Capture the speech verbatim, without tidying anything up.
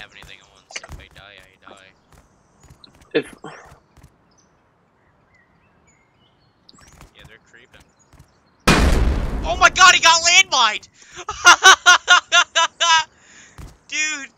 have anything on, so if I die, I die. If... Yeah, they're creeping. Oh my god, he got landmined! Dude!